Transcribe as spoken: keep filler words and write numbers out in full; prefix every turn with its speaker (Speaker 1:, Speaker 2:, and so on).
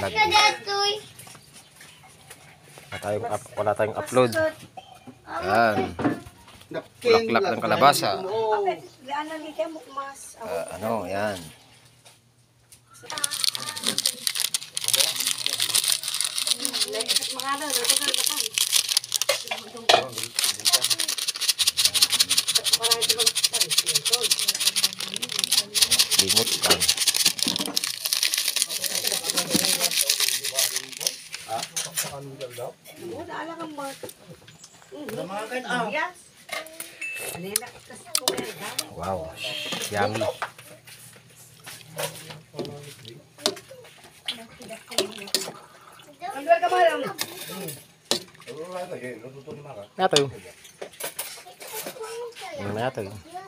Speaker 1: vlog. Wala tayong, up, wala tayong upload. Yan. Bulaklak ng kalabasa. Uh, ano, yan. Limot kan. Wow, yummy. Nato yun. Nato yun.